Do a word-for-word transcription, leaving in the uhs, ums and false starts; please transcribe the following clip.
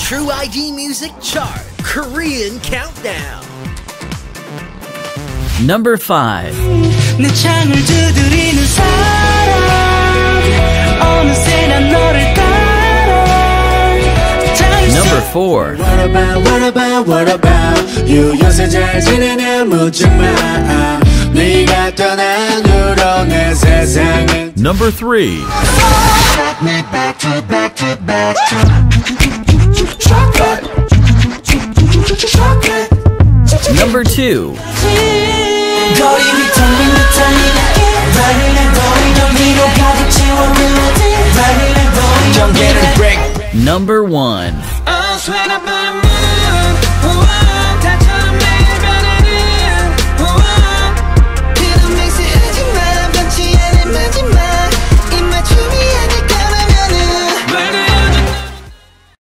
TrueID Music Chart Korean Countdown. Number five. 내 창을 두드리는 사람 어느새 난 너를 따라. Number four. What about what about what about you 요새 잘 지내냐 묻지 마 네가 떠난 후로 내 세상은. Number three. Back to back to back to Number two. 거리 휘청인 듯한 이 말을 해버린 여기로 가득 채워 멜로디 말을 해버린 Don't get a break. Number one. I swear to my moon 다처럼 내